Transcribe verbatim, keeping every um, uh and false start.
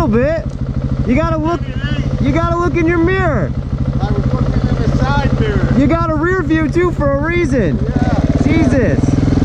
bit. You gotta look. You gotta look in your mirror. I was looking in the side mirror. You got a rear view too for a reason. Yeah. Jesus.